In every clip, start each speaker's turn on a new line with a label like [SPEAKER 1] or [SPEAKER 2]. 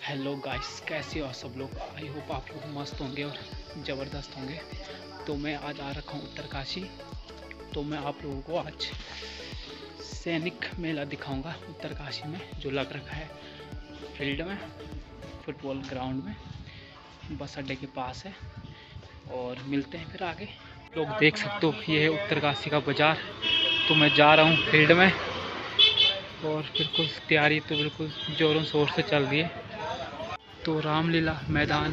[SPEAKER 1] Hello guys, कैसे हो सब लोग। आई होप आप लोग मस्त होंगे और ज़बरदस्त होंगे। तो मैं आज आ रखा हूँ उत्तरकाशी। तो मैं आप लोगों को आज सैनिक मेला दिखाऊंगा उत्तरकाशी में, जो लग रखा है फील्ड में, फुटबॉल ग्राउंड में, बस अड्डे के पास है। और मिलते हैं फिर आगे। लोग देख सकते हो, ये है उत्तरकाशी का बाज़ार। तो मैं जा रहा हूँ फील्ड में और बिल्कुल तैयारी तो बिल्कुल ज़ोरों शोर से चल रही है। तो रामलीला मैदान,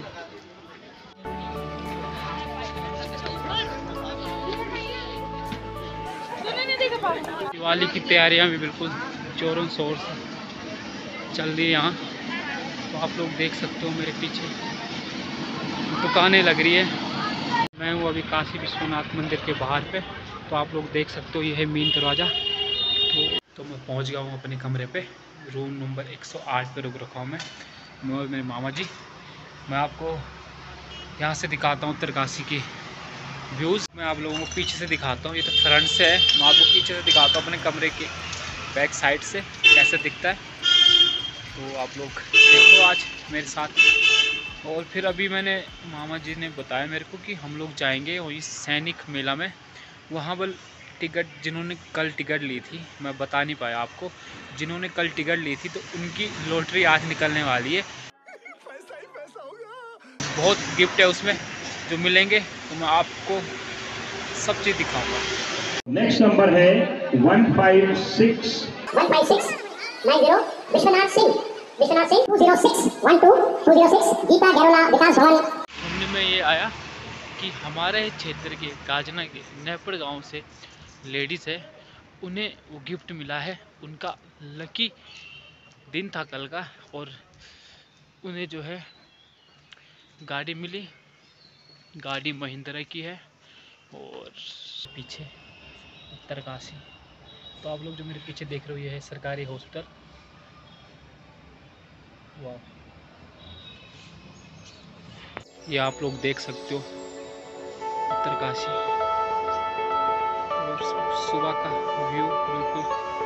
[SPEAKER 1] दिवाली की तैयारियां भी बिल्कुल जोरों शोर से चल रही है यहाँ। तो आप लोग देख सकते हो मेरे पीछे दुकानें लग रही है। मैं हूँ अभी काशी विश्वनाथ मंदिर के बाहर पे। तो आप लोग देख सकते हो, ये है मेन दरवाज़ा। तो मैं पहुँच गया हूँ अपने कमरे पे। रूम नंबर 108 पे रुक रखा हूँ मैं और मेरे मामा जी। मैं आपको यहाँ से दिखाता हूँ उत्तरकाशी की व्यूज़। मैं आप लोगों को पीछे से दिखाता हूँ, ये तो फ्रंट से है। मैं आपको पीछे से दिखाता हूँ अपने कमरे के बैक साइड से कैसे दिखता है। तो आप लोग देखो आज मेरे साथ। और फिर अभी मैंने मामा जी ने बताया मेरे को कि हम लोग जाएंगे वही सैनिक मेला में। वहाँ पर टिकट, जिन्होंने कल टिकट ली थी, मैं बता नहीं पाया आपको, जिन्होंने कल टिकट ली थी तो उनकी लॉटरी आज निकलने वाली है। पैसा ही पैसा होगा, बहुत गिफ्ट है उसमें जो मिलेंगे। तो मैं आपको सब चीज़ दिखाऊंगा।
[SPEAKER 2] नेक्स्ट नंबर है 156
[SPEAKER 3] 90 विश्वनाथ सिंह 206 12 206 गीता गैरोला विकास भवन।
[SPEAKER 1] सुनने में ये आया कि हमारे क्षेत्र के गाजना के नेपड़ गांव से लेडीज़ है, उन्हें वो गिफ्ट मिला है। उनका लकी दिन था कल का, और उन्हें जो है गाड़ी मिली। गाड़ी महिंद्रा की है। और पीछे उत्तरकाशी। तो आप लोग जो मेरे पीछे देख रहे हो, ये है सरकारी हॉस्पिटल। वाह, ये आप लोग देख सकते हो उत्तरकाशी। और सुबह का व्यू बिल्कुल